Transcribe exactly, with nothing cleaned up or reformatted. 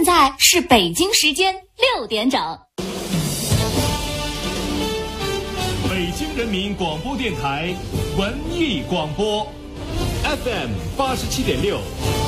在是北京时间六点整。 北京人民广播电台文艺广播 F M 八十七点六。